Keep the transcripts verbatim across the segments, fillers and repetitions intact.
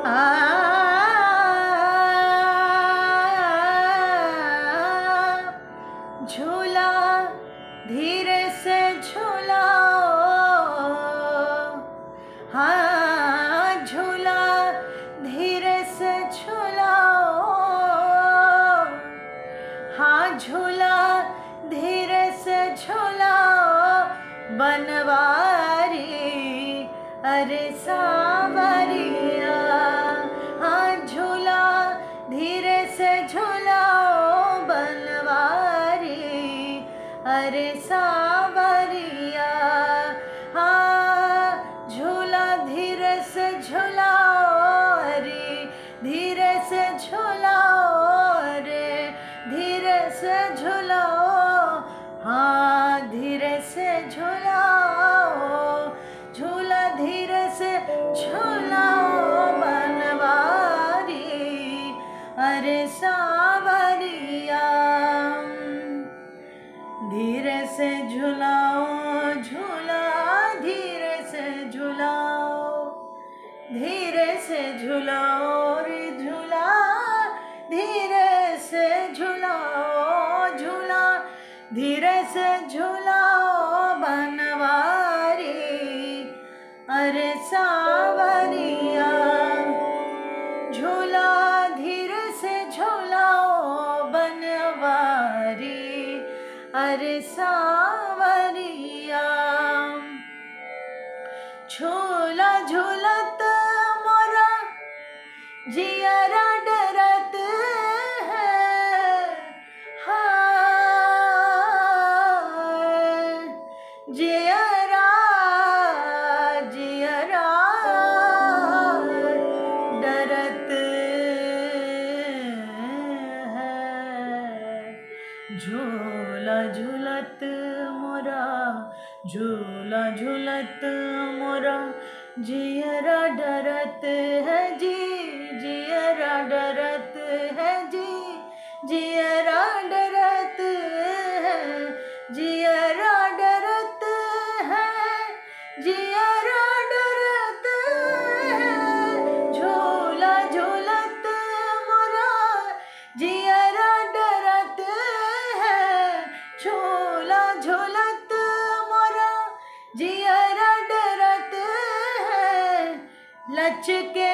आ झूला धीरे से झूलाओ, हाँ झूला धीरे से झूलाओ, हाँ झूला धीरे से झूलाओ बनवारी अरे सांवरिया, हाँ झूला धीरे से झूलाओ बनवारी अरे सांवरिया, हाँ झूला धीरे से झूलाओ रे धीरे से झूलाओ रे धीरे से झूलाओ, हाँ धीरे से झूलाओ, झूला धीरे से झूलाओ बनवारी अरे सांवरिया, धीरे से झूलाओ झूला धीरे से झूलाओ, धीरे से झूलाओ रे झूला धीरे से झूलाओ, झूला धीरे से झूलाओ बनवारी अरे सांवरिया, झूला धीरे से झूलाओ बनवारी अरे सांवरिया, झूला झूलत मोरा जियरा डरत है, हाँ जियरा जियरा डरत है, झूला झूलत मोरा झूला झूलत मोरा जियरा डरत है जी, जियरा डरत है जी, जियरा डरत है, जियरा डरत है, जियरा डरत है, झूला झूलत मोरा जियरा डरत है, झूला झूलत मोरा जियरा डरत है, लचके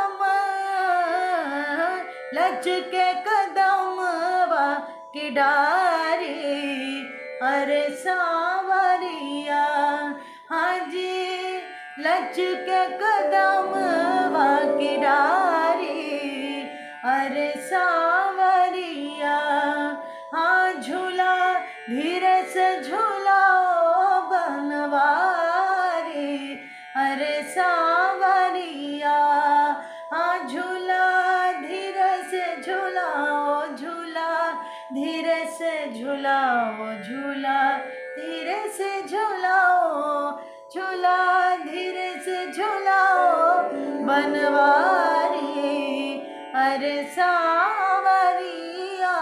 कमर लचके कदमवा की डारी अरे सांवरिया, हाँ जी लचके कदमवा की डारी अरे सांवरिया, हाँ झूला धीरे से झूलाओ बनवारी अरे सांवरिया, हाँ झूला धीरे से झूलाओ, झूला धीरे से झूलाओ, झूला धीरे से झूलाओ, झूला धीरे से झूलाओ बनवारी अरे सांवरिया,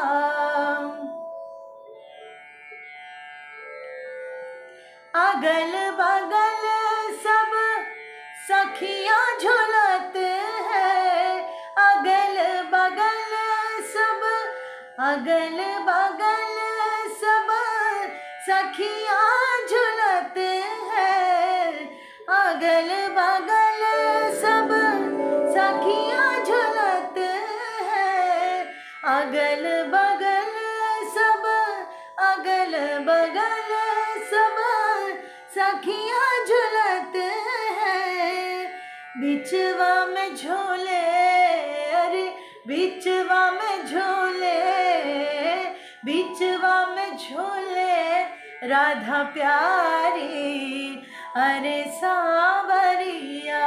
अगल बगल सब सखियाँ झूलत है, अगल बगल सब अगल बगल सब सखियाँ झूलत है, अगल बगल सब सखियाँ झूलत है, अगल बगल सब अगल बगल सब सखियाँ झूलत है, बिचवा में झूले अरे बिचवा में झूले बिचवा में झूले राधा प्यारी अरे सांवरिया,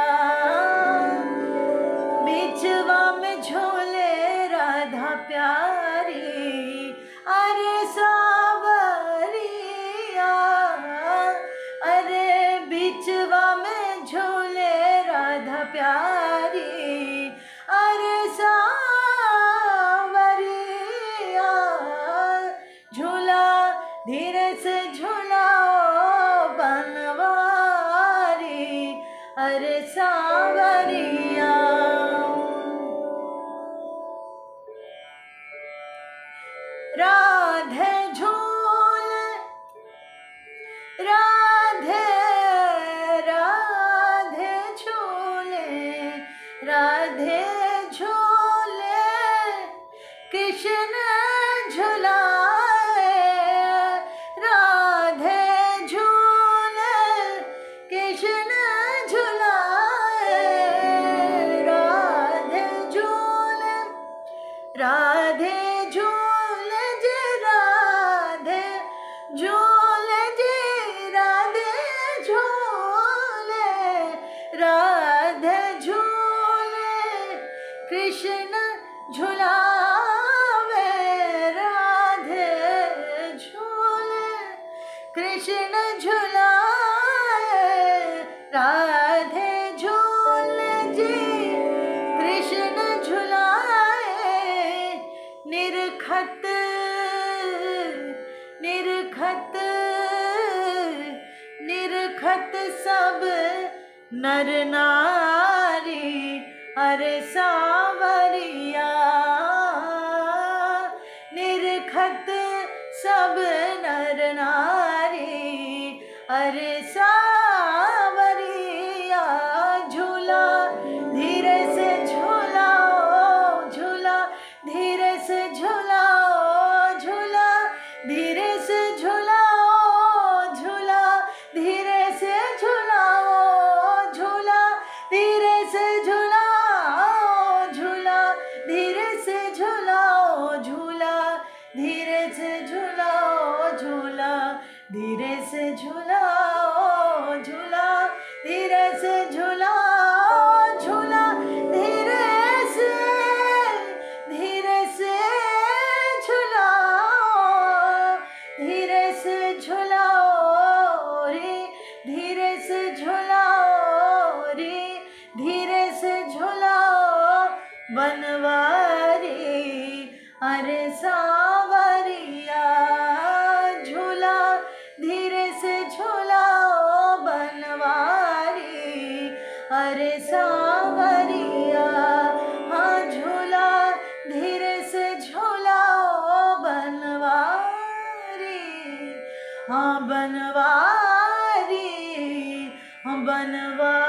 बिचवा में झूले राधा प्यारी अरे सांवरिया, अरे बिचवा में झूले राधा प्यारी अरे सांवरिया, झूला धीरे से झूलाओ बनवारी अरे सांवरिया। कृष्ण झुलाए राधे झूले राधे झूले जे राधे झूले जे राधे झूले राधे झूले कृष्ण झुलावे राधे झूले कृष्ण झुलाए राधे झूले जी कृष्ण झुलाए निरखत निरखत निरखत सब नर नारी अरे सावरिया निरखत सब नर नारी अरे सावरिया झूला धीरे से झूलाओ झूला धीरे से झूलाओ झूला धीरे से झूलाओ झूला धीरे से झूलाओ झूला धीरे से झूलाओ झूला धीरे से झूलाओ झूला धीरे से झूलाओ झूला धीरे से झूलाओ झूला धीरे से झूलाओ झूला धीरे से धीरे से झूलाओ धीरे से झूलाओ रे धीरे से झूलाओ रे धीरे से झूलाओ बनवारी अरे सावरिया झूला धीरे से झूलाओ बनवारी अरे सावरिया हाँ झूला धीरे से झूलाओ बनवारी हाँ बनवारी हाँ बनवारी